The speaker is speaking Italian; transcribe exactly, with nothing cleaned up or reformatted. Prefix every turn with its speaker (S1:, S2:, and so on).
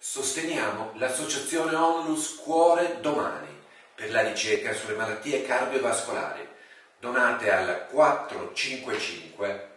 S1: Sosteniamo l'associazione Onlus Cuore Domani per la ricerca sulle malattie cardiovascolari. Donate al quattro cinque cinque